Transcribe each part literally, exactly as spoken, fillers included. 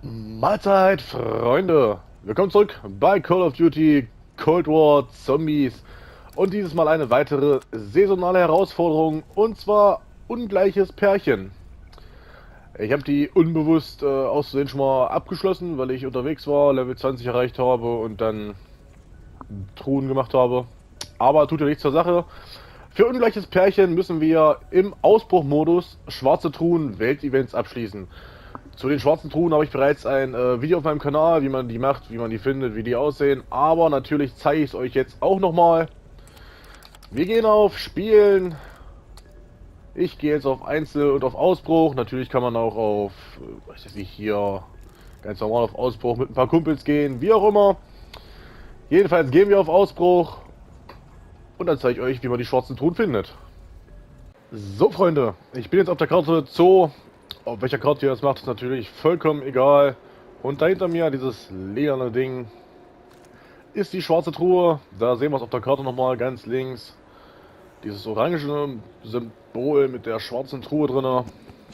Mahlzeit, Freunde! Willkommen zurück bei Call of Duty Cold War Zombies und dieses Mal eine weitere saisonale Herausforderung, und zwar ungleiches Pärchen. Ich habe die unbewusst äh, aus Versehen schon mal abgeschlossen, weil ich unterwegs war, Level zwanzig erreicht habe und dann Truhen gemacht habe. Aber tut ja nichts zur Sache. Für ungleiches Pärchen müssen wir im Ausbruchmodus schwarze Truhen Weltevents abschließen. Zu den schwarzen Truhen habe ich bereits ein äh, Video auf meinem Kanal, wie man die macht, wie man die findet, wie die aussehen. Aber natürlich zeige ich es euch jetzt auch nochmal. Wir gehen auf Spielen. Ich gehe jetzt auf Einzel und auf Ausbruch. Natürlich kann man auch auf, äh, was weiß ich, hier ganz normal auf Ausbruch mit ein paar Kumpels gehen, wie auch immer. Jedenfalls gehen wir auf Ausbruch. Und dann zeige ich euch, wie man die schwarzen Truhen findet. So, Freunde, ich bin jetzt auf der Karte Zoo. Auf welcher Karte ihr das macht, ist natürlich vollkommen egal. Und dahinter mir, dieses lilane Ding, ist die schwarze Truhe. Da sehen wir es auf der Karte nochmal ganz links. Dieses orange Symbol mit der schwarzen Truhe drin.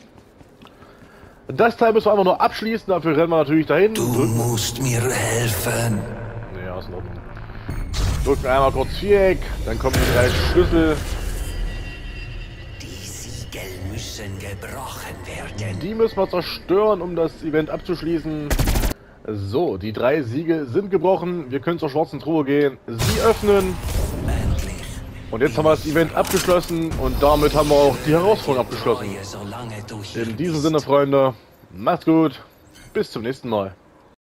Das Teil müssen wir einfach nur abschließen, dafür rennen wir natürlich dahin. Du drücken. musst mir helfen. Ja, ist in Ordnung. Drücken einmal kurz Viereck, dann kommen die drei Schlüssel. Müssen gebrochen werden. Die müssen wir zerstören, um das Event abzuschließen. So, die drei Siegel sind gebrochen. Wir können zur schwarzen Truhe gehen, sie öffnen. Und jetzt haben wir das Event abgeschlossen und damit haben wir auch die Herausforderung abgeschlossen. In diesem Sinne, Freunde, macht's gut, bis zum nächsten Mal.